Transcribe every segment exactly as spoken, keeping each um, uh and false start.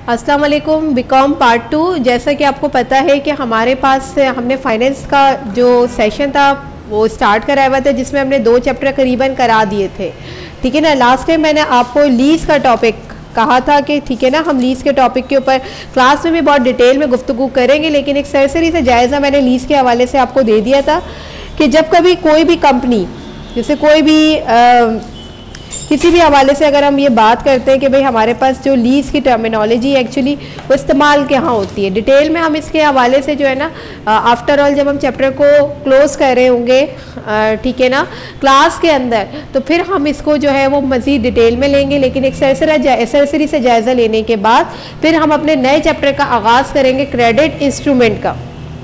अस्सलाम वालेकुम। BCom part two. जैसा कि आपको पता है कि हमारे पास हमने फाइनेंस का जो सेशन था वो स्टार्ट कराया हुआ था, जिसमें हमने दो चैप्टर करीबन करा दिए थे। ठीक है ना। लास्ट टाइम मैंने आपको लीज का टॉपिक कहा था कि ठीक है ना, हम लीज के टॉपिक के ऊपर क्लास में भी बहुत डिटेल में गुफ्तगू करेंगे, लेकिन एक सरसरी से जायज़ा मैंने लीज के हवाले से आपको दे दिया था कि जब कभी कोई भी कंपनी, जैसे कोई भी आ, किसी भी हवाले से अगर हम ये बात करते हैं कि भाई हमारे पास जो लीज की टर्मिनोलॉजी एक्चुअली वो इस्तेमाल कहाँ होती है, डिटेल में हम इसके हवाले से जो है ना आफ्टर ऑल जब हम चैप्टर को क्लोज कर रहे होंगे, ठीक है ना, क्लास के अंदर, तो फिर हम इसको जो है वो मज़ीद डिटेल में लेंगे। लेकिन एक सरसरा सरसरी से जायज़ा लेने के बाद फिर हम अपने नए चैप्टर का आगाज़ करेंगे क्रेडिट इंस्ट्रूमेंट का।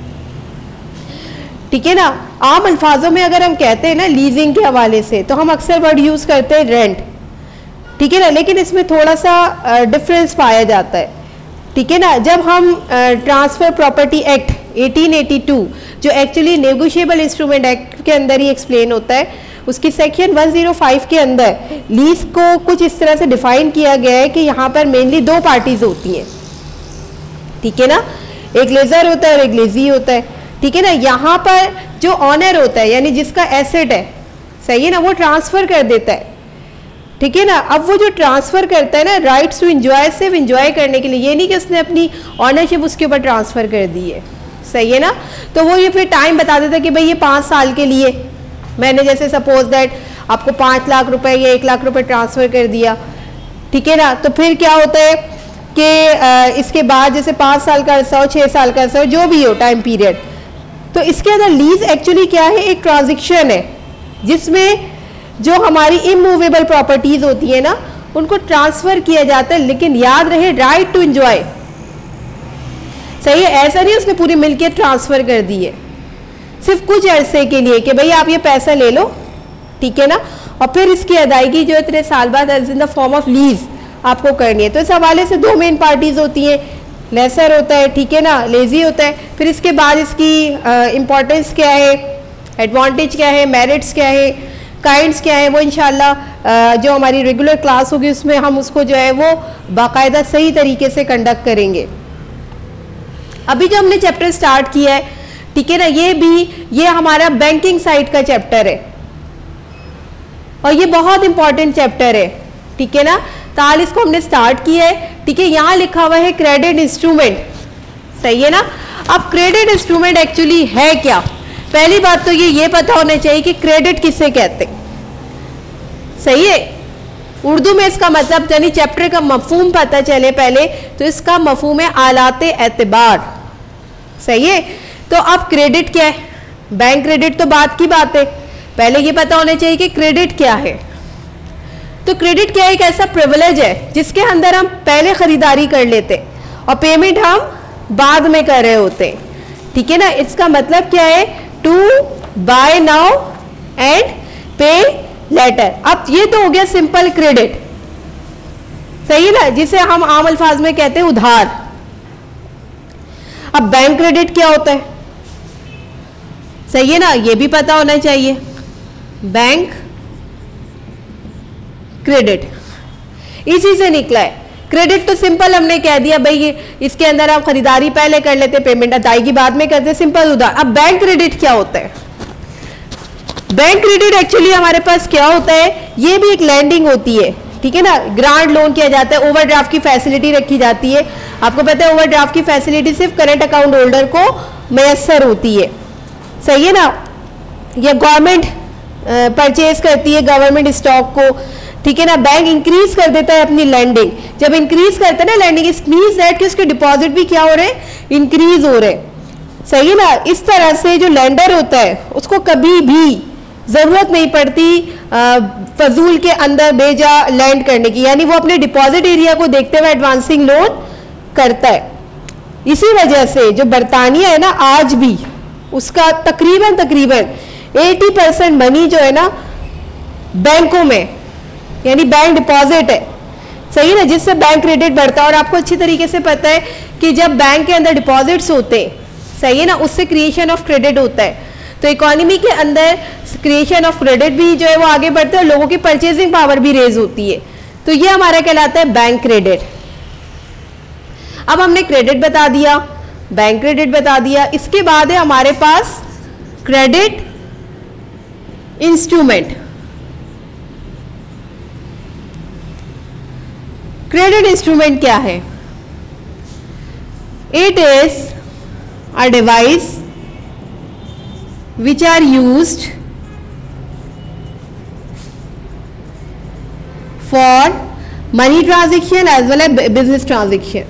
ठीक है ना। आम अल्फाजों में अगर हम कहते हैं ना लीजिंग के हवाले से, तो हम अक्सर वर्ड यूज़ करते हैं रेंट। ठीक है ना। लेकिन इसमें थोड़ा सा डिफरेंस पाया जाता है। ठीक है ना। जब हम ट्रांसफ़र प्रॉपर्टी एक्ट अठारह सौ बयासी जो एक्चुअली नेगोशिएबल इंस्ट्रूमेंट एक्ट के अंदर ही एक्सप्लेन होता है, उसकी सेक्शन एक सौ पाँच के अंदर लीज को कुछ इस तरह से डिफाइन किया गया है कि यहाँ पर मेनली दो पार्टीज होती हैं। ठीक है ना। एक लेजर होता है और एक लेजी होता है। ठीक है ना। यहाँ पर जो ऑनर होता है यानी जिसका एसेट है, सही है ना, वो ट्रांसफर कर देता है। ठीक है ना। अब वो जो ट्रांसफर करता है ना, राइट्स टू एंजॉय, सिर्फ एंजॉय करने के लिए, ये नहीं कि उसने अपनी ऑनरशिप उसके ऊपर ट्रांसफर कर दी है, सही है ना। तो वो ये फिर टाइम बता देता है कि भाई ये पाँच साल के लिए मैंने जैसे सपोज दैट आपको पाँच लाख रुपए या एक लाख रुपए ट्रांसफर कर दिया। ठीक है ना। तो फिर क्या होता है कि इसके बाद जैसे पाँच साल का अरसा हो, छः साल का अरसा हो, जो भी हो टाइम पीरियड, तो इसके अंदर लीज एक्चुअली क्या है, एक ट्रांजैक्शन है जिसमें जो हमारी इमूवेबल प्रॉपर्टीज होती है ना, उनको ट्रांसफर किया जाता है। लेकिन याद रहे, राइट टू एंजॉय, सही है। ऐसा नहीं उसने पूरी मिल्कियत ट्रांसफर कर दी है, सिर्फ कुछ अरसे के लिए कि भाई आप ये पैसा ले लो, ठीक है ना, और फिर इसकी अदायगी जो इतने साल बाद as in the form of lease आपको करनी है। तो इस हवाले से दो मेन पार्टीज होती हैं, लेसर होता है, ठीक है ना, लेजी होता है। फिर इसके बाद इसकी इम्पोर्टेंस uh, क्या है, एडवांटेज क्या है, मेरिट्स क्या है, काइंड्स क्या है, वो इंशाल्लाह uh, जो हमारी रेगुलर क्लास होगी उसमें हम उसको जो है वो बाकायदा सही तरीके से कंडक्ट करेंगे। अभी जो हमने चैप्टर स्टार्ट किया है, ठीक है ना, ये भी ये हमारा बैंकिंग साइड का चैप्टर है और ये बहुत इंपॉर्टेंट चैप्टर है। ठीक है ना। ताल इसको हमने स्टार्ट किया है। ठीक है। यहाँ लिखा हुआ है क्रेडिट इंस्ट्रूमेंट, सही है ना। अब क्रेडिट इंस्ट्रूमेंट एक्चुअली है क्या? पहली बात तो ये ये पता होना चाहिए कि क्रेडिट किसे कहते हैं, सही है। उर्दू में इसका मतलब यानी चैप्टर का मफहूम पता चले पहले, तो इसका मफहूम है आलाते एतबार, सही है। तो अब क्रेडिट क्या है? बैंक क्रेडिट तो बात की बात है, पहले ये पता होना चाहिए कि क्रेडिट क्या है। तो क्रेडिट क्या है? एक ऐसा प्रिविलेज है जिसके अंदर हम पहले खरीदारी कर लेते और पेमेंट हम बाद में कर रहे होते। ठीक है ना। इसका मतलब क्या है? To buy now and pay later. अब ये तो हो गया सिंपल क्रेडिट, सही है ना, जिसे हम आम अल्फाज में कहते हैं उधार। अब बैंक क्रेडिट क्या होता है, सही है ना, ये भी पता होना चाहिए। बैंक क्रेडिट इसी से निकला है। क्रेडिट तो सिंपल हमने कह दिया भाई, ये इसके अंदर आप खरीदारी पहले कर लेते, पेमेंट अदायगी बाद में करते, सिंपल उधार। अब बैंक क्रेडिट क्या होता है? बैंक क्रेडिट एक्चुअली हमारे पास क्या होता है, ये भी एक लैंडिंग होती है। ठीक है ना। ग्रांट लोन किया जाता है, ओवरड्राफ्ट की फैसिलिटी रखी जाती है। आपको पता है ओवरड्राफ्ट की फैसिलिटी सिर्फ करंट अकाउंट होल्डर को मैसर होती है, सही है ना। ये गवर्नमेंट परचेज करती है गवर्नमेंट स्टॉक को, ठीक है ना। बैंक इंक्रीज कर देता है अपनी लैंडिंग। जब इंक्रीज करता है ना लैंडिंग, इट मींस दैट कि उसके डिपॉजिट भी क्या हो रहे हैं, इंक्रीज हो रहे हैं, सही है ना। इस तरह से जो लेंडर होता है उसको कभी भी जरूरत नहीं पड़ती फजूल के अंदर बेजा लैंड करने की, यानी वो अपने डिपॉजिट एरिया को देखते हुए एडवांसिंग लोन करता है। इसी वजह से जो बरतानिया है ना, आज भी उसका तकरीबन तकरीबन अस्सी परसेंट मनी जो है ना बैंकों में, यानी बैंक डिपॉजिट है, सही है ना, जिससे बैंक क्रेडिट बढ़ता है। और आपको अच्छी तरीके से पता है कि जब बैंक के अंदर डिपॉजिट्स होते हैं, सही है ना, उससे क्रिएशन ऑफ क्रेडिट होता है। तो इकोनॉमी के अंदर क्रिएशन ऑफ क्रेडिट भी जो है वो आगे बढ़ता है और लोगों की परचेजिंग पावर भी रेज होती है। तो ये हमारा कहलाता है बैंक क्रेडिट। अब हमने क्रेडिट बता दिया, बैंक क्रेडिट बता दिया, इसके बाद है हमारे पास क्रेडिट इंस्ट्रूमेंट। क्रेडिट इंस्ट्रूमेंट क्या है? It is a device which are used for money transaction as well as business transaction.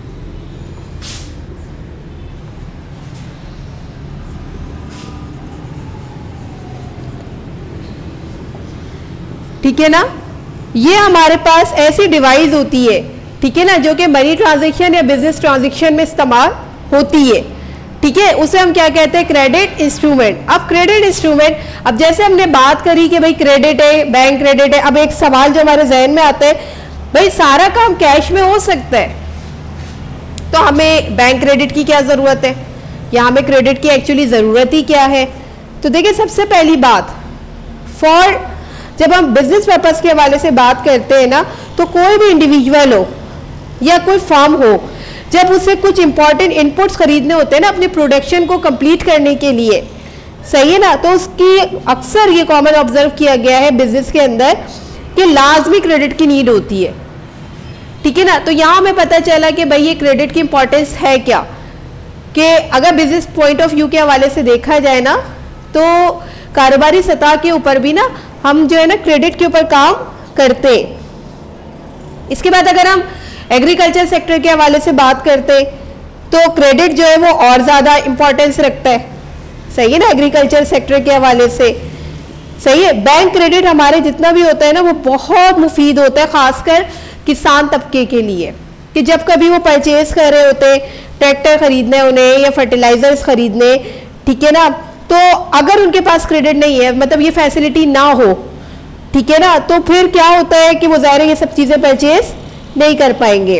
ठीक है ना, ये हमारे पास ऐसी डिवाइस होती है, ठीक है ना, जो कि मनी ट्रांजैक्शन या बिजनेस ट्रांजैक्शन में इस्तेमाल होती है, ठीक है, उसे हम क्या कहते हैं? Credit instrument. अब क्रेडिट इंस्ट्रूमेंट, अब जैसे हमने बात करी कि भाई क्रेडिट है, बैंक क्रेडिट है, अब एक सवाल जो हमारे जहन में आता है, भाई सारा काम कैश में हो सकता है, तो हमें बैंक क्रेडिट की क्या जरूरत है, या हमें क्रेडिट की एक्चुअली जरूरत ही क्या है? तो देखिए, सबसे पहली बात, फॉर जब हम बिजनेस पर्पस के हवाले से बात करते हैं ना, तो कोई भी इंडिविजुअल हो या कोई फर्म हो, जब उसे कुछ इंपॉर्टेंट इनपुट्स खरीदने होते हैं ना अपने प्रोडक्शन को कंप्लीट करने के लिए, सही है ना, तो उसकी अक्सर ये कॉमन ऑब्जर्व किया गया है बिजनेस के अंदर कि लाजमी क्रेडिट की नीड होती है, ठीक है ना। तो यहाँ हमें पता चला कि भाई ये क्रेडिट की इंपॉर्टेंस है क्या, कि अगर बिजनेस पॉइंट ऑफ व्यू के हवाले से देखा जाए ना, तो कारोबारी सतह के ऊपर भी ना हम जो है ना क्रेडिट के ऊपर काम करते। इसके बाद अगर हम एग्रीकल्चर सेक्टर के हवाले से बात करते तो क्रेडिट जो है वो और ज़्यादा इंपॉर्टेंस रखता है, सही है ना, एग्रीकल्चर सेक्टर के हवाले से, सही है। बैंक क्रेडिट हमारे जितना भी होता है ना वो बहुत मुफीद होता है, खासकर किसान तबके के लिए, कि जब कभी वो परचेज कर रहे होते, ट्रैक्टर खरीदने उन्हें या फर्टिलाइजर्स खरीदने, ठीक है ना, तो अगर उनके पास क्रेडिट नहीं है, मतलब ये फैसिलिटी ना हो, ठीक है ना, तो फिर क्या होता है कि वो ज़ाहिर है ये सब चीज़ें परचेज नहीं कर पाएंगे।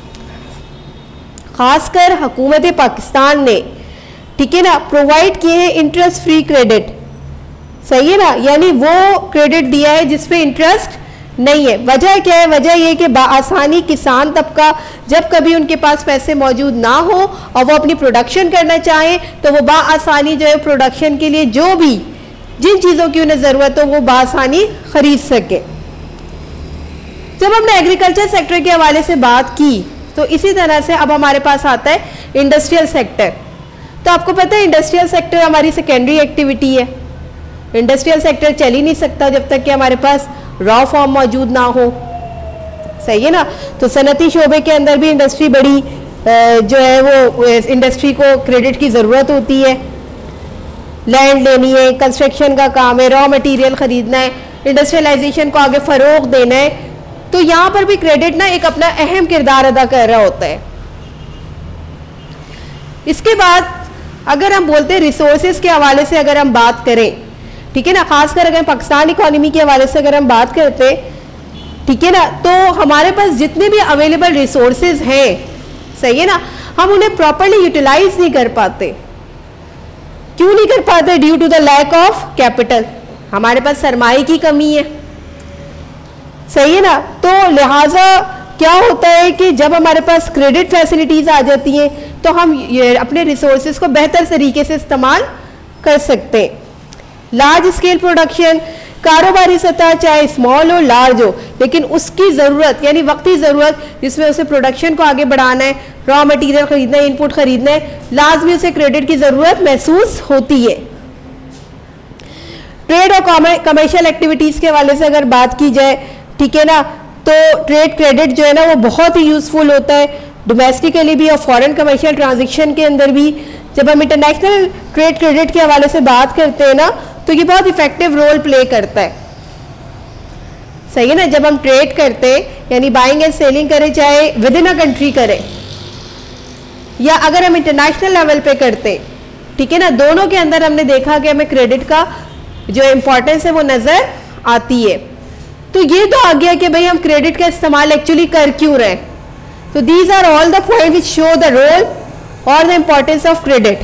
खासकर हुकूमत पाकिस्तान ने, ठीक है ना, प्रोवाइड किए हैं इंटरेस्ट फ्री क्रेडिट, सही है ना, यानी वो क्रेडिट दिया है जिसपे इंटरेस्ट नहीं है। वजह क्या है? वजह ये कि बाआसानी किसान तबका जब कभी उनके पास पैसे मौजूद ना हो और वो अपनी प्रोडक्शन करना चाहे, तो वो बाआसानी जो है प्रोडक्शन के लिए जो भी जिन चीज़ों की उन्हें ज़रूरत हो वो बाआसानी खरीद सके। जब हमने एग्रीकल्चर सेक्टर के हवाले से बात की, तो इसी तरह से अब हमारे पास आता है इंडस्ट्रियल सेक्टर। तो आपको पता है इंडस्ट्रियल सेक्टर हमारी सेकेंडरी एक्टिविटी है। इंडस्ट्रियल सेक्टर चल ही नहीं सकता जब तक कि हमारे पास रॉ फॉर्म मौजूद ना हो, सही है ना। तो सनती शोबे के अंदर भी इंडस्ट्री बड़ी जो है वो इंडस्ट्री को क्रेडिट की ज़रूरत होती है, लैंड लेनी है, कंस्ट्रक्शन का काम है, रॉ मटेरियल खरीदना है, इंडस्ट्रियलाइजेशन को आगे फ़रोग देना है, तो यहाँ पर भी क्रेडिट ना एक अपना अहम किरदार अदा कर रहा होता है। इसके बाद अगर हम बोलते हैं रिसोर्सेज के हवाले से अगर हम बात करें, ठीक है ना, खासकर अगर पाकिस्तान इकोनॉमी के हवाले से अगर हम बात करते, ठीक है ना, तो हमारे पास जितने भी अवेलेबल रिसोर्सेज हैं, सही है ना, हम उन्हें प्रॉपरली यूटिलाइज नहीं कर पाते। क्यों नहीं कर पाते? Due to the lack of capital, हमारे पास सरमाए की कमी है, सही है ना। तो लिहाजा क्या होता है कि जब हमारे पास क्रेडिट फैसिलिटीज आ जाती हैं तो हम ये अपने रिसोर्सेज को बेहतर तरीके से इस्तेमाल कर सकते हैं। लार्ज स्केल प्रोडक्शन, कारोबारी सतह चाहे स्मॉल हो लार्ज हो, लेकिन उसकी ज़रूरत यानी वक्ती ज़रूरत जिसमें उसे प्रोडक्शन को आगे बढ़ाना है, रॉ मटेरियल खरीदना है, इनपुट खरीदना है, लाजमी उसे क्रेडिट की ज़रूरत महसूस होती है। ट्रेड और कमर्शियल एक्टिविटीज़ के हवाले से अगर बात की जाए, ठीक है ना, तो ट्रेड क्रेडिट जो है ना वो बहुत ही यूज़फुल होता है, डोमेस्टिकली भी और फॉरेन कमर्शियल ट्रांजेक्शन के अंदर भी। जब हम इंटरनेशनल ट्रेड क्रेडिट के हवाले से बात करते हैं ना, तो ये बहुत इफेक्टिव रोल प्ले करता है, सही है ना। जब हम ट्रेड करते यानी बाइंग एंड सेलिंग करें, चाहे विद इन अ कंट्री करें या अगर हम इंटरनेशनल लेवल पे करते, ठीक है ना, दोनों के अंदर हमने देखा कि हमें क्रेडिट का जो इम्पोर्टेंस है वो नज़र आती है। तो ये तो आ गया कि भाई हम क्रेडिट का इस्तेमाल एक्चुअली कर क्यों रहे हैं। तो these are all the point which show the role और the importance of credit.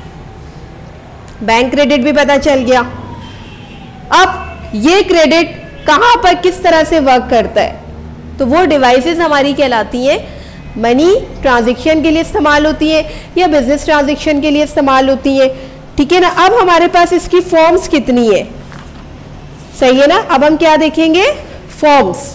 Bank credit भी पता चल गया। अब ये क्रेडिट कहाँ पर किस तरह से वर्क करता है, तो वो डिवाइसेस हमारी कहलाती हैं मनी ट्रांजैक्शन के लिए इस्तेमाल होती है या बिजनेस ट्रांजैक्शन के लिए इस्तेमाल होती है। ठीक है ना। अब हमारे पास इसकी फॉर्म्स कितनी है, सही है ना। अब हम क्या देखेंगे, forms.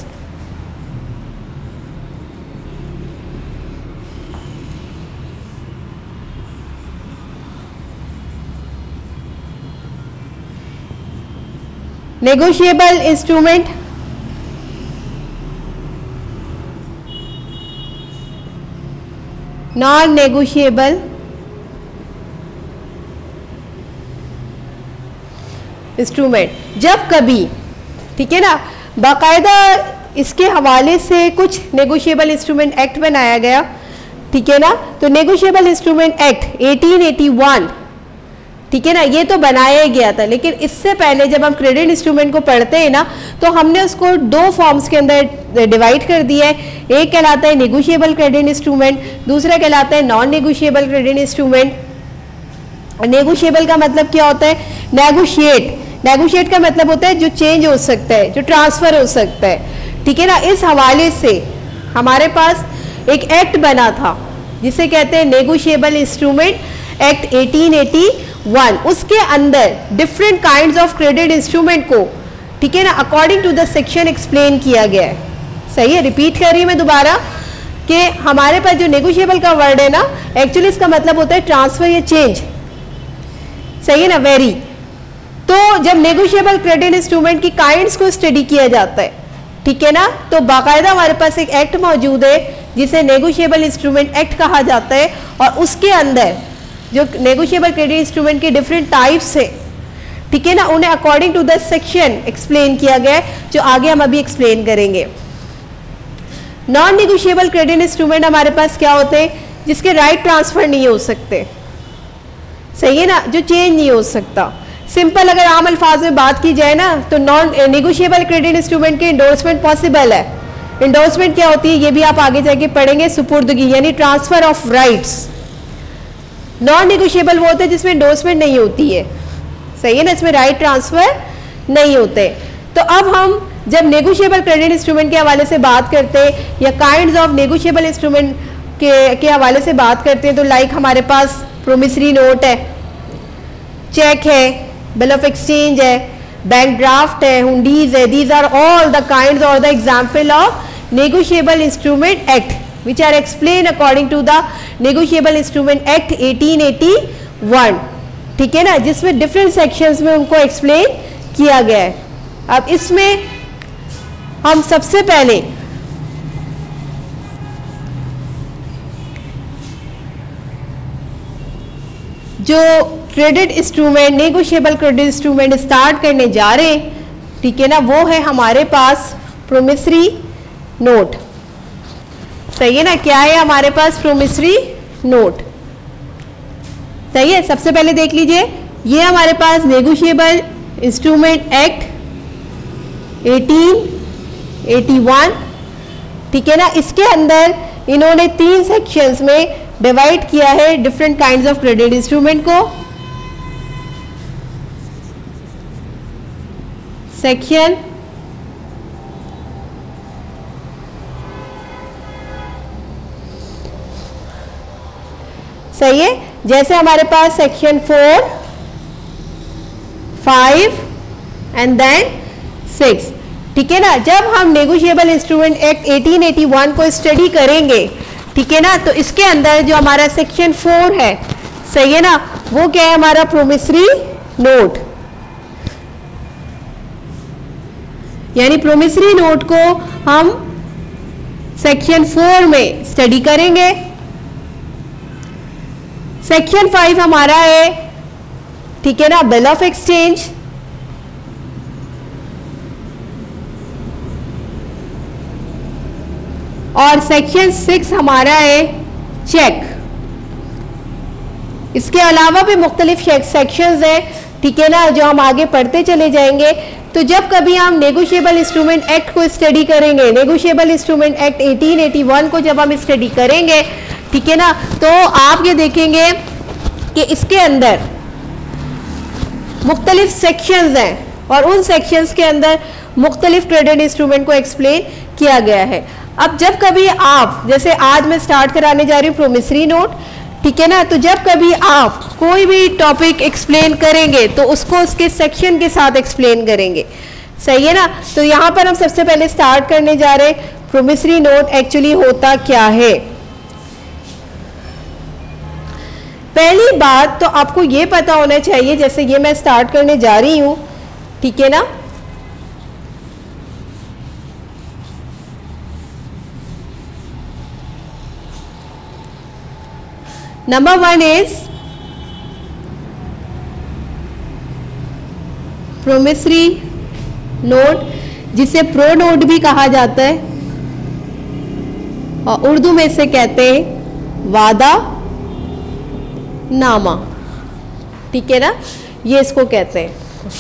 Negotiable instrument, non negotiable instrument. जब कभी, ठीक है ना, बाकायदा इसके हवाले से कुछ नेगोशिएबल इंस्ट्रूमेंट एक्ट बनाया गया, ठीक है ना। तो नेगोशिएबल इंस्ट्रूमेंट एक्ट अठारह सौ इक्यासी, ठीक है ना, ये तो बनाया गया था। लेकिन इससे पहले जब हम क्रेडिट इंस्ट्रूमेंट को पढ़ते हैं ना, तो हमने उसको दो फॉर्म्स के अंदर डिवाइड कर दिया है। एक कहलाता है नेगोशिएबल क्रेडिट इंस्ट्रूमेंट, दूसरा कहलाता है non negotiable credit instrument. Negotiable का मतलब क्या होता है, नेगोशिएट। नेगोशिएट का मतलब होता है जो चेंज हो सकता है, जो ट्रांसफर हो सकता है, ठीक है ना। इस हवाले से हमारे पास एक एक्ट बना था जिसे कहते हैं नेगोशिएबल इंस्ट्रूमेंट एक्ट अठारह सौ इक्यासी। उसके अंदर different kinds of credit instrument को, ठीक है ना, according to the section explain किया गया है। सही है, रिपीट कर रही हूं मैं दोबारा कि हमारे पास जो नेगोशिएबल का वर्ड है ना, एक्चुअली इसका मतलब होता है ट्रांसफर या चेंज, सही है ना, वेरी। तो जब नेगोशिएबल क्रेडिट इंस्ट्रूमेंट की काइंड्स को स्टडी किया जाता है, ठीक है ना, तो बाकायदा हमारे पास एक एक्ट मौजूद है जिसे नेगोशिएबल इंस्ट्रूमेंट एक्ट कहा जाता है। और उसके अंदर जो नेगोशिएबल क्रेडिट इंस्ट्रूमेंट के डिफरेंट टाइप्स है, ठीक है ना, उन्हें according to the section explain किया गया है, जो आगे हम अभी एक्सप्लेन करेंगे। नॉन नेगोशिएबल क्रेडिट इंस्ट्रूमेंट हमारे पास क्या होते हैं, जिसके राइट ट्रांसफर नहीं हो सकते, सही है ना, जो चेंज नहीं हो सकता। सिंपल अगर आम अल्फाज में बात की जाए ना, तो नॉन नेगोशिएबल क्रेडिट इंस्ट्रूमेंट के इंडोर्समेंट पॉसिबल है। इंडोर्समेंट क्या होती है ये भी आप आगे जाके पढ़ेंगे, सुपुर्दगी यानी transfer of rights. Non negotiable वो होते हैं जिसमें इंडोर्समेंट नहीं होती है, सही है ना, इसमें राइट ट्रांसफर नहीं होते। तो अब हम जब नेगोशिएबल क्रेडिट इंस्ट्रूमेंट के हवाले से बात करते हैं या काइंड्स ऑफ नेगोशिएबल इंस्ट्रूमेंट के के हवाले से बात करते हैं, तो लाइक हमारे पास प्रोमिसरी नोट है, चेक है, बिल ऑफ एक्सचेंज है, बैंक ड्राफ्ट है, हुंडीज है। These are all the kinds और the example of negotiable instrument act which are explained according to the negotiable instrument act अठारह सौ इक्यासी, ठीक है ना, जिसमें डिफरेंट सेक्शंस में उनको एक्सप्लेन किया गया है। अब इसमें हम सबसे पहले जो credit instrument negotiable credit instrument start करने जा रहे हैं, ठीक है ना, वो है हमारे पास प्रोमिसरी नोट, सही है ना। क्या है हमारे पास प्रोमिसरी नोट, सही है। सबसे पहले देख लीजिए, ये हमारे पास नेगोशिएबल इंस्ट्रूमेंट एक्ट अठारह सौ इक्यासी, ठीक है ना। इसके अंदर इन्होंने तीन सेक्शंस में डिवाइड किया है different kinds of credit instrument को। सेक्शन सही है, जैसे हमारे पास section four, five and then six, ठीक है ना। जब हम नेगोशिएबल इंस्ट्रूमेंट एक्ट अठारह सौ इक्यासी को स्टडी करेंगे, ठीक है ना, तो इसके अंदर जो हमारा सेक्शन फोर है, सही है ना, वो क्या है हमारा प्रोमिसरी नोट, यानी प्रोमिसरी नोट को हम सेक्शन फोर में स्टडी करेंगे। सेक्शन फाइव हमारा है, ठीक है ना, बिल ऑफ एक्सचेंज, और सेक्शन सिक्स हमारा है चेक। इसके अलावा भी मुख्तलिफ सेक्शंस हैं, ठीक है ना, जो हम आगे पढ़ते चले जाएंगे। तो जब कभी हम नेगोशिएबल इंस्ट्रूमेंट एक्ट को स्टडी करेंगे, नेगोशिएबल इंस्ट्रूमेंट एक्ट अठारह सौ इक्यासी को जब हम स्टडी करेंगे, ठीक है ना, तो आप ये देखेंगे कि इसके अंदर मुख्तलिफ सेक्शंस हैं और उन सेक्शंस के अंदर मुख्तलिफ क्रेडिट इंस्ट्रूमेंट को एक्सप्लेन किया गया है। अब जब कभी आप, जैसे आज मैं स्टार्ट कराने जा रही हूँ प्रोमिसरी नोट, ठीक है ना, तो जब कभी आप कोई भी टॉपिक एक्सप्लेन करेंगे तो उसको उसके सेक्शन के साथ एक्सप्लेन करेंगे, सही है ना। तो यहाँ पर हम सबसे पहले स्टार्ट करने जा रहे हैं प्रोमिसरी नोट एक्चुअली होता क्या है। पहली बात तो आपको ये पता होना चाहिए, जैसे ये मैं स्टार्ट करने जा रही हूँ, ठीक है ना, number one is promissory note, जिसे प्रो नोट भी कहा जाता है और उर्दू में इसे कहते हैं वादा नामा, ठीक है ना, ये इसको कहते हैं।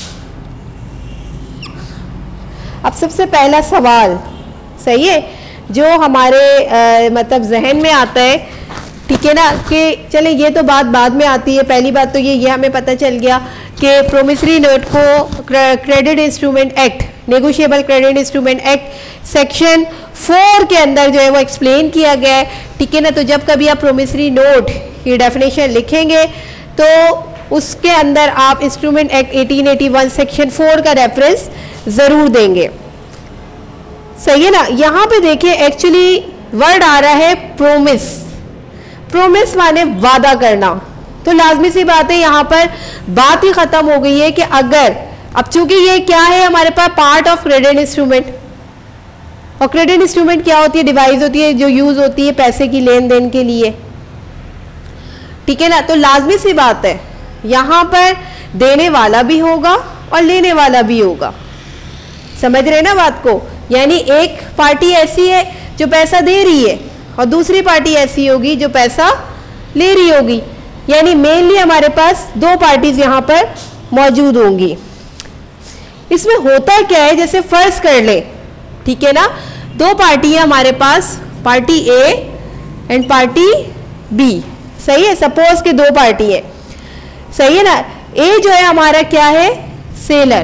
अब सबसे पहला सवाल, सही है, जो हमारे आ, मतलब जहन में आता है, ठीक है ना, कि चले ये तो बात बाद में आती है। पहली बात तो ये ये हमें पता चल गया कि प्रोमिसरी नोट को credit instrument act, negotiable credit instrument act section four के अंदर जो है वो एक्सप्लेन किया गया है, ठीक है ना। तो जब कभी आप प्रोमिसरी नोट की डेफिनेशन लिखेंगे तो उसके अंदर आप instrument act eighteen eighty one section four का रेफरेंस जरूर देंगे, सही है ना। यहाँ पे देखिए एक्चुअली वर्ड आ रहा है प्रोमिस, प्रोमिस माने वादा करना, तो लाजमी सी बात है यहाँ पर बात ही खत्म हो गई है कि अगर, अब चूंकि ये क्या है हमारे पास पार्ट ऑफ क्रेडिट इंस्ट्रूमेंट, और क्रेडिट इंस्ट्रूमेंट क्या होती है, डिवाइस होती है जो यूज होती है पैसे की लेन देन के लिए, ठीक है ना। तो लाजमी सी बात है यहाँ पर देने वाला भी होगा और लेने वाला भी होगा, समझ रहे ना बात को। यानी एक पार्टी ऐसी है जो पैसा दे रही है और दूसरी पार्टी ऐसी होगी जो पैसा ले रही होगी, यानी मेनली हमारे पास दो पार्टीज यहाँ पर मौजूद होंगी। इसमें होता क्या है, जैसे फर्ज कर ले, ठीक है ना, दो पार्टी है हमारे पास, party A and party B, सही है, सपोज के दो पार्टी है, सही है ना। ए जो है हमारा क्या है, सेलर,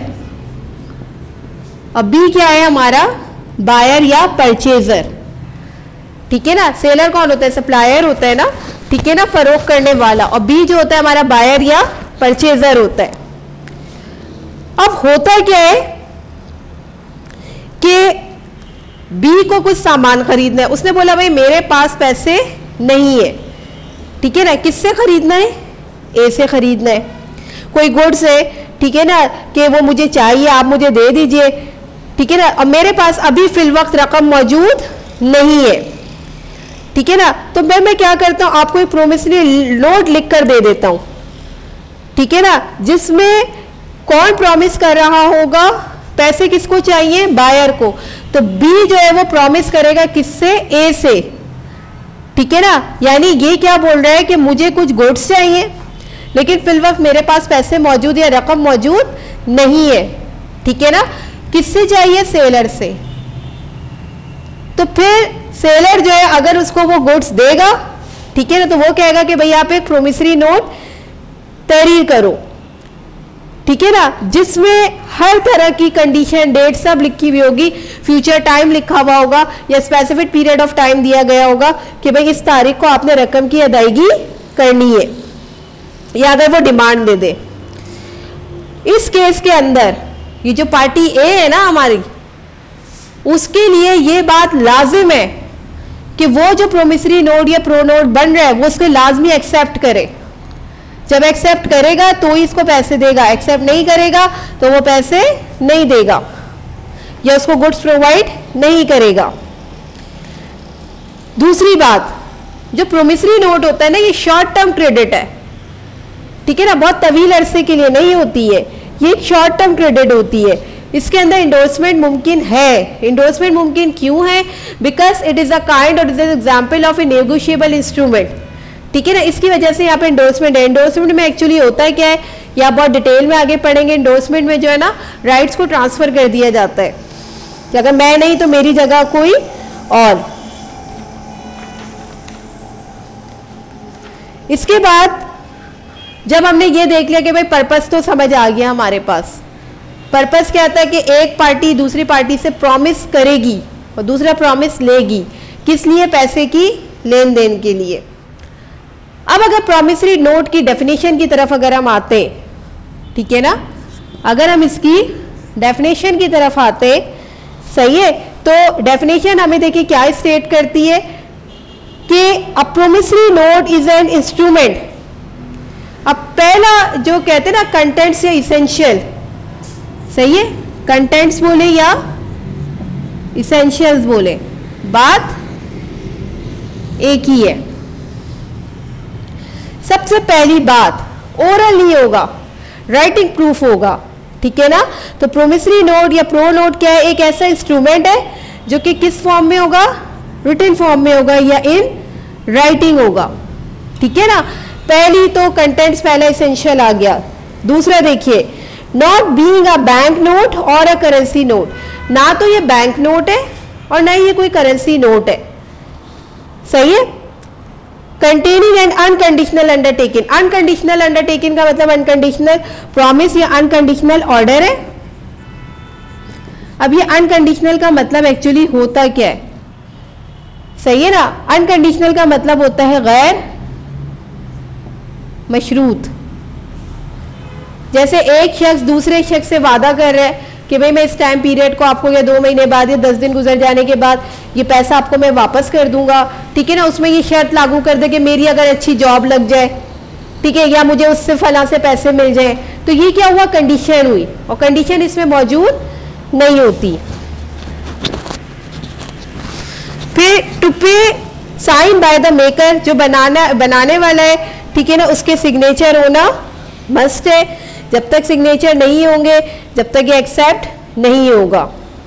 और बी क्या है हमारा बायर या परचेजर, ठीक है ना। सेलर कौन होता है, सप्लायर होता है ना, ठीक है ना, फरोख्त करने वाला, और बी जो होता है हमारा बायर या परचेजर होता है। अब होता क्या है कि बी को कुछ सामान खरीदना है, उसने बोला भाई मेरे पास पैसे नहीं है, ठीक है ना, किससे खरीदना है, ए से खरीदना है, कोई गुड्स है, ठीक है ना, कि वो मुझे चाहिए आप मुझे दे दीजिए, ठीक है ना, और मेरे पास अभी फिल वक्त रकम मौजूद नहीं है, ठीक है ना। तो मैं मैं क्या करता हूं, आपको एक प्रोमिसरी नोट लिख कर दे देता हूं, ठीक है ना, जिसमें कौन प्रॉमिस कर रहा होगा, पैसे किसको चाहिए, बायर को, तो बी जो है वो प्रॉमिस करेगा किससे, ए से, ठीक है ना। यानी ये क्या बोल रहा है कि मुझे कुछ गुड्स चाहिए लेकिन फिल वक्त मेरे पास पैसे मौजूद या रकम मौजूद नहीं है, ठीक है ना, किससे चाहिए, सेलर से। तो फिर सेलर जो है अगर उसको वो गुड्स देगा, ठीक है ना, तो वो कहेगा कि भाई आप एक प्रोमिसरी नोट तहरीर करो, ठीक है ना, जिसमें हर तरह की कंडीशन, डेट सब लिखी हुई होगी, फ्यूचर टाइम लिखा हुआ होगा या स्पेसिफिक पीरियड ऑफ टाइम दिया गया होगा कि भाई इस तारीख को आपने रकम की अदायगी करनी है, या अगर वो डिमांड दे दे। इस केस के अंदर ये जो पार्टी ए है ना हमारी, उसके लिए ये बात लाजिम है कि वो जो प्रोमिसरी नोट या प्रो नोट बन रहा है वो उसको लाजमी एक्सेप्ट करे। जब एक्सेप्ट करेगा तो ही इसको पैसे देगा, एक्सेप्ट नहीं करेगा तो वो पैसे नहीं देगा या उसको गुड्स प्रोवाइड नहीं करेगा। दूसरी बात, जो प्रोमिसरी नोट होता है ना, ये शॉर्ट टर्म क्रेडिट है, ठीक है ना, बहुत तवील अरसे के लिए नहीं होती है, ये एक शॉर्ट टर्म क्रेडिट होती है। इसके अंदर इंडोर्समेंट मुमकिन है। इंडोर्समेंट मुमकिन क्यों है, because it is a kind और it is example of a negotiable instrument, ठीक है ना, इसकी वजह से यहाँ पे इंडोर्समेंट है। इंडोर्समेंट में एक्चुअली होता है क्या है, या बहुत डिटेल में आगे पढ़ेंगे। इंडोर्समेंट में जो है ना राइट्स को ट्रांसफर कर दिया जाता है कि अगर मैं नहीं तो मेरी जगह कोई और। इसके बाद जब हमने ये देख लिया कि भाई पर्पस तो समझ आ गया हमारे पास, पर्पस क्या आता है कि एक पार्टी दूसरी पार्टी से प्रॉमिस करेगी और दूसरा प्रॉमिस लेगी। किस लिए? पैसे की लेन देन के लिए। अब अगर प्रॉमिसरी नोट की डेफिनेशन की तरफ अगर हम आते, ठीक है ना, अगर हम इसकी डेफिनेशन की तरफ आते, सही है, तो डेफिनेशन हमें देखिए क्या स्टेट करती है कि a promissory note is an instrument. अब पहला जो कहते हैं ना कंटेंट्स या इसेंशियल, सही है, कंटेंट्स बोले या इसेंशियल्स बोले, बात एक ही है। सबसे पहली बात, ओरल नहीं होगा, राइटिंग प्रूफ होगा, ठीक है ना। तो प्रोमिसरी नोट या प्रो नोट क्या है? एक ऐसा इंस्ट्रूमेंट है जो कि किस फॉर्म में होगा? रिटन फॉर्म में होगा या इन राइटिंग होगा, ठीक है ना। पहली तो कंटेंट्स पहला एसेंशियल आ गया। दूसरा देखिए, not being a bank note और अ करेंसी नोट, ना तो ये बैंक नोट है और ना ये कोई करेंसी नोट है, सही है। Containing an unconditional undertaking, unconditional undertaking का मतलब अनकंडीशनल प्रॉमिस या अनकंडीशनल ऑर्डर है। अब ये अनकंडीशनल का मतलब एक्चुअली होता क्या है? सही है ना, अनकंडीशनल का मतलब होता है गैर मशरूत। जैसे एक शख्स दूसरे शख्स से वादा कर रहा है कि भाई मैं इस टाइम पीरियड को आपको या दो महीने बाद या दस दिन गुजर जाने के बाद ये पैसा आपको मैं वापस कर दूंगा, ठीक है ना। उसमें ये शर्त लागू कर दे कि मेरी अगर अच्छी जॉब लग जाए, ठीक है, या मुझे उससे फला से पैसे मिल जाए, तो ये क्या हुआ? कंडीशन हुई, और कंडीशन इसमें मौजूद नहीं होती। फिर टू पे साइन बाय द मेकर, जो बनाना बनाने वाला है, ठीक है ना, उसके सिग्नेचर होना मस्ट है। जब तक सिग्नेचर नहीं होंगे, जब तक ये एक्सेप्ट नहीं होगा।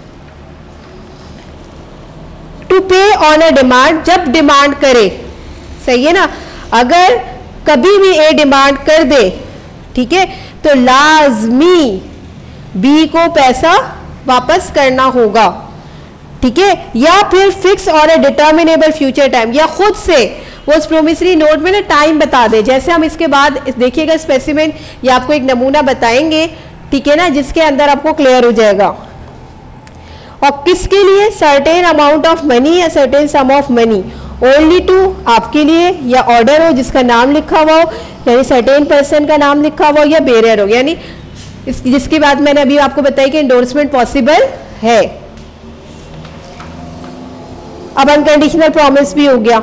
To pay on a demand, जब डिमांड करे, सही है ना, अगर कभी भी ए डिमांड कर दे, ठीक है, तो लाजमी बी को पैसा वापस करना होगा, ठीक है। या फिर फिक्स और अ डिटर्मिनेबल फ्यूचर टाइम, या खुद से वो उस प्रोमिसरी नोट में ना टाइम बता दे। जैसे हम इसके बाद देखिएगा स्पेसिमेन या आपको एक नमूना बताएंगे, ठीक है ना, जिसके अंदर आपको क्लियर हो जाएगा। और किसके लिए? सर्टेन अमाउंट ऑफ मनी या certain sum of money, only to आपके लिए, या ऑर्डर हो जिसका नाम लिखा हुआ हो, यानी सर्टेन पर्सन का नाम लिखा हुआ हो, या बेरियर हो, यानी इस, जिसके बाद मैंने अभी आपको बताया कि एंडोर्समेंट पॉसिबल है। अब अनकंडीशनल प्रॉमिस भी हो गया,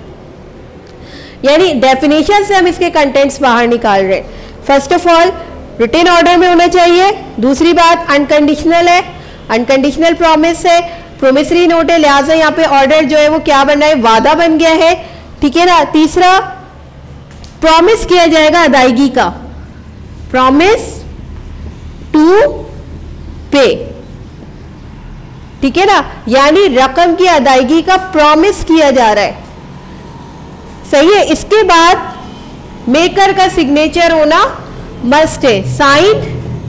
यानी डेफिनेशन से हम इसके कंटेंट्स बाहर निकाल रहे हैं। First of all written order में होना चाहिए। दूसरी बात अनकंडीशनल है, अनकंडीशनल प्रॉमिस है, प्रोमिसरी नोट है, लिहाजा यहाँ पे ऑर्डर जो है वो क्या बन रहा है? वादा बन गया है, ठीक है ना। तीसरा प्रॉमिस किया जाएगा अदायगी का, प्रॉमिस टू पे, ठीक है ना, यानी रकम की अदायगी का प्रॉमिस किया जा रहा है, सही है। इसके बाद मेकर का सिग्नेचर होना मस्ट है, साइंड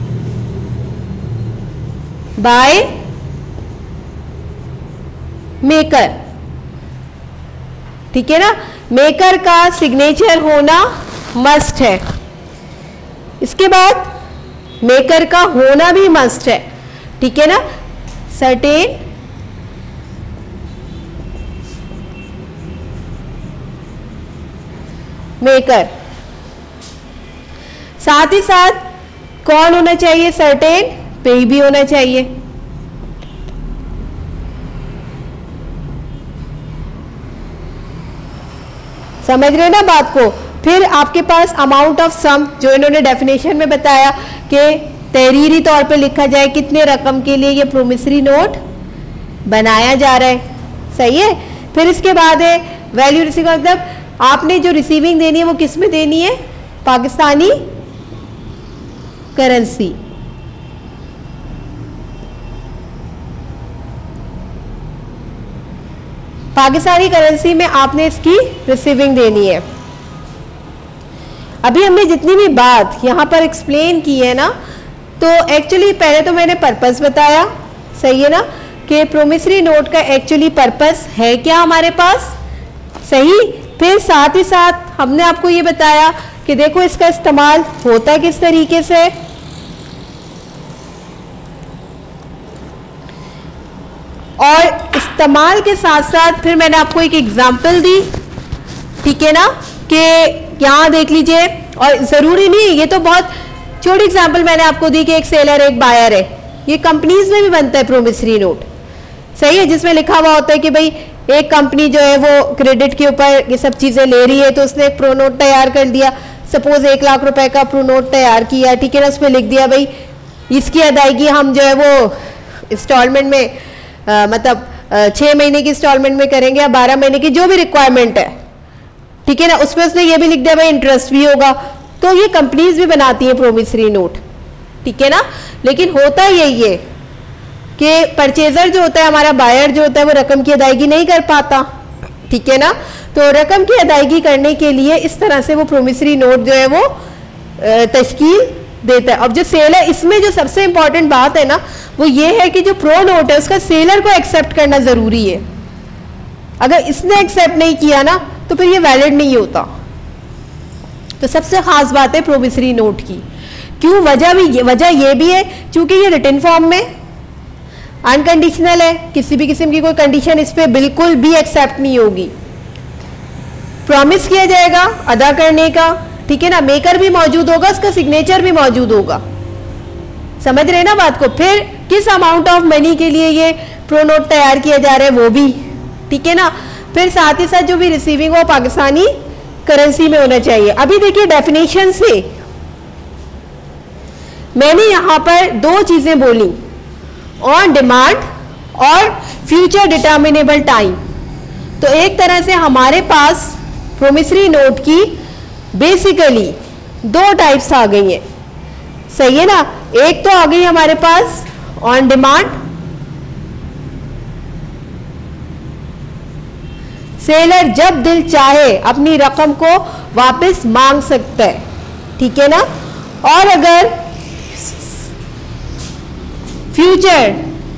बाय मेकर, ठीक है ना, मेकर का सिग्नेचर होना मस्ट है। इसके बाद मेकर का होना भी मस्ट है, ठीक है ना, सर्टेन मेकर। साथ ही साथ कौन होना चाहिए? सर्टेन पे भी होना चाहिए। समझ रहे ना बात को। फिर आपके पास अमाउंट ऑफ सम, जो इन्होंने डेफिनेशन में बताया कि तहरीरी तौर पे लिखा जाए कितने रकम के लिए ये प्रोमिसरी नोट बनाया जा रहा है, सही है। फिर इसके बाद है वैल्यू रिसीव, मतलब आपने जो रिसीविंग देनी है वो किस में देनी है? पाकिस्तानी करेंसी। पाकिस्तानी करेंसी में आपने इसकी रिसीविंग देनी है। अभी हमने जितनी भी बात यहां पर एक्सप्लेन की है ना, तो एक्चुअली पहले तो मैंने पर्पस बताया, सही है ना, कि प्रोमिसरी नोट का एक्चुअली पर्पस है क्या हमारे पास, सही। फिर साथ ही साथ हमने आपको ये बताया कि देखो इसका इस्तेमाल होता किस तरीके से, और इस इस्तेमाल के साथ साथ फिर मैंने आपको एक एग्जाम्पल दी, ठीक है ना, कि यहाँ देख लीजिए, और ज़रूरी नहीं, ये तो बहुत छोटी एग्जाम्पल मैंने आपको दी कि एक सेलर एक बायर है, ये कंपनीज में भी बनता है प्रोमिसरी नोट, सही है, जिसमें लिखा हुआ होता है कि भाई एक कंपनी जो है वो क्रेडिट के ऊपर ये सब चीज़ें ले रही है, तो उसने एक प्रो नोट तैयार कर दिया, सपोज एक लाख रुपए का प्रो नोट तैयार किया, ठीक है ना, उसमें लिख दिया भाई इसकी अदायगी हम जो है वो इंस्टॉलमेंट में आ, मतलब छः महीने की इंस्टॉलमेंट में करेंगे या बारह महीने की, जो भी रिक्वायरमेंट है, ठीक है ना, उसमें उसने ये भी लिख दिया भाई इंटरेस्ट भी होगा। तो ये कंपनीज भी बनाती है प्रोमिसरी नोट, ठीक है ना, लेकिन होता यही है कि परचेजर जो होता है, हमारा बायर जो होता है, वो रकम की अदायगी नहीं कर पाता, ठीक है ना, तो रकम की अदायगी करने के लिए इस तरह से वो प्रोमिसरी नोट जो है वो तश्कील देता है। अब जो सेलर, इसमें जो सबसे इंपॉर्टेंट बात है ना वो ये है कि जो प्रो नोट है उसका सेलर को एक्सेप्ट करना जरूरी है। अगर इसने एक्सेप्ट नहीं किया ना तो फिर ये वैलिड नहीं होता। तो सबसे खास बात है प्रोमिसरी नोट की। क्यों? वजह भी वजह ये भी है क्योंकि ये रिटन फॉर्म में अनकंडीशनल है, किसी भी किस्म की कोई कंडीशन इस पर बिल्कुल भी एक्सेप्ट नहीं होगी। प्रॉमिस किया जाएगा अदा करने का, ठीक है ना, मेकर भी मौजूद होगा, उसका सिग्नेचर भी मौजूद होगा, समझ रहे ना बात को। फिर किस अमाउंट ऑफ मनी के लिए ये प्रो नोट तैयार किया जा रहा है वो भी, ठीक है ना। फिर साथ ही साथ जो भी रिसीविंग हो पाकिस्तानी करेंसी में होना चाहिए। अभी देखिए डेफिनेशन से मैंने यहां पर दो चीजें बोली, ऑन डिमांड और फ्यूचर डिटर्मिनेबल टाइम। तो एक तरह से हमारे पास प्रोमिसरी नोट की बेसिकली दो टाइप्स आ गई हैं, सही है ना। एक तो आ गई हमारे पास ऑन डिमांड, सेलर जब दिल चाहे अपनी रकम को वापस मांग सकता है, ठीक है ना। और अगर फ्यूचर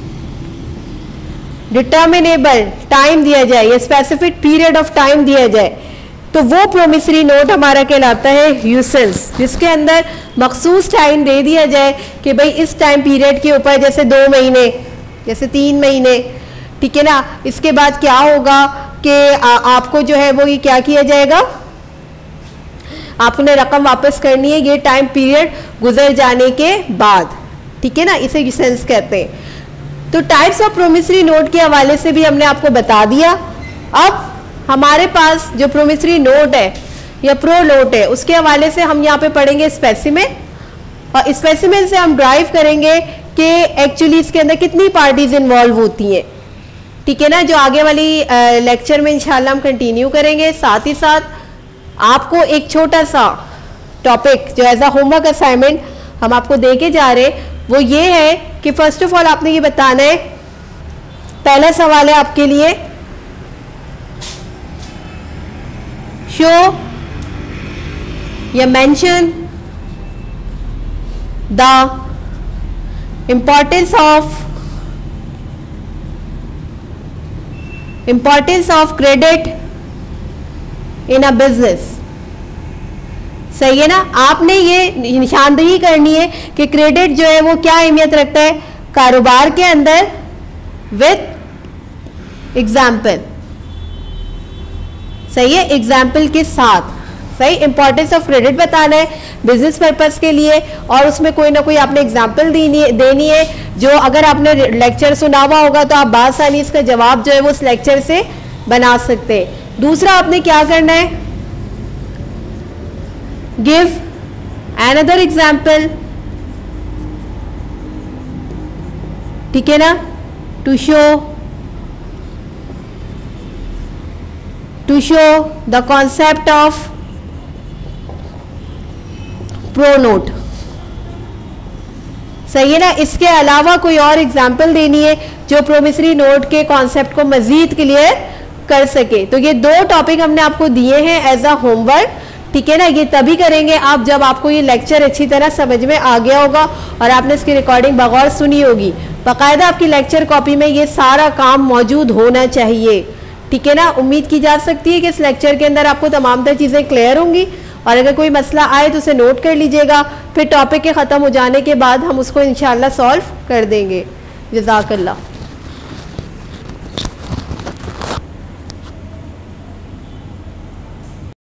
डिटर्मिनेबल टाइम दिया जाए या स्पेसिफिक पीरियड ऑफ टाइम दिया जाए तो वो प्रोमिसरी नोट हमारा कहलाता है यूसेंस, जिसके अंदर मखसूस टाइम दे दिया जाए कि भाई इस टाइम पीरियड के ऊपर, जैसे दो महीने, जैसे तीन महीने, ठीक है ना, इसके बाद क्या होगा कि आपको जो है वो ये क्या किया जाएगा, आपने रकम वापस करनी है ये टाइम पीरियड गुजर जाने के बाद, ठीक है ना, इसे यूसेंस कहते हैं। तो टाइप्स ऑफ प्रोमिसरी नोट के हवाले से भी हमने आपको बता दिया। अब हमारे पास जो प्रोमिसरी नोट है या प्रो नोट है उसके हवाले से हम यहाँ पे पढ़ेंगे स्पेसिमेन, और स्पेसिमेन से हम ड्राइव करेंगे कि एक्चुअली इसके अंदर कितनी पार्टीज इन्वॉल्व होती हैं, ठीक है ना, जो आगे वाली लेक्चर में इंशाल्लाह हम कंटिन्यू करेंगे। साथ ही साथ आपको एक छोटा सा टॉपिक जो एज अ होमवर्क असाइनमेंट हम आपको दे के जा रहे वो ये है कि फर्स्ट ऑफ ऑल आपने ये बताना है, पहला सवाल है आपके लिए, शो या mention the importance of importance of credit in a business, सही है ना। आपने ये निशानदेही करनी है कि क्रेडिट जो है वो क्या अहमियत रखता है कारोबार के अंदर, विथ एग्जाम्पल, सही है, एग्जाम्पल के साथ, सही। इंपॉर्टेंस ऑफ क्रेडिट बताना है बिजनेस पर्पस के लिए, और उसमें कोई ना कोई आपने एग्जाम्पल देनी देनी है जो अगर आपने लेक्चर सुना हुआ होगा तो आप बासानी इसका जवाब जो है वो उस लेक्चर से बना सकते हैं। दूसरा आपने क्या करना है, गिव अनदर एग्जाम्पल, ठीक है ना, to show to show the concept of pro note, सही है ना। इसके अलावा कोई और एग्जाम्पल देनी है जो प्रोमिसरी नोट के कॉन्सेप्ट को मजीद क्लियर कर सके। तो ये दो टॉपिक हमने आपको दिए हैं एज अ होमवर्क, ठीक है ना। ये तभी करेंगे आप जब आपको ये लेक्चर अच्छी तरह समझ में आ गया होगा और आपने इसकी रिकॉर्डिंग बगौर सुनी होगी। बाकायदा आपकी लेक्चर कॉपी में ये सारा काम मौजूद होना चाहिए, ठीक है ना। उम्मीद की जा सकती है कि इस लेक्चर के अंदर आपको तमाम तर चीज़ें क्लियर होंगी, और अगर कोई मसला आए तो उसे नोट कर लीजिएगा, फिर टॉपिक के ख़त्म हो जाने के बाद हम उसको इंशाल्लाह सॉल्व कर देंगे। जज़ाकल्लाह।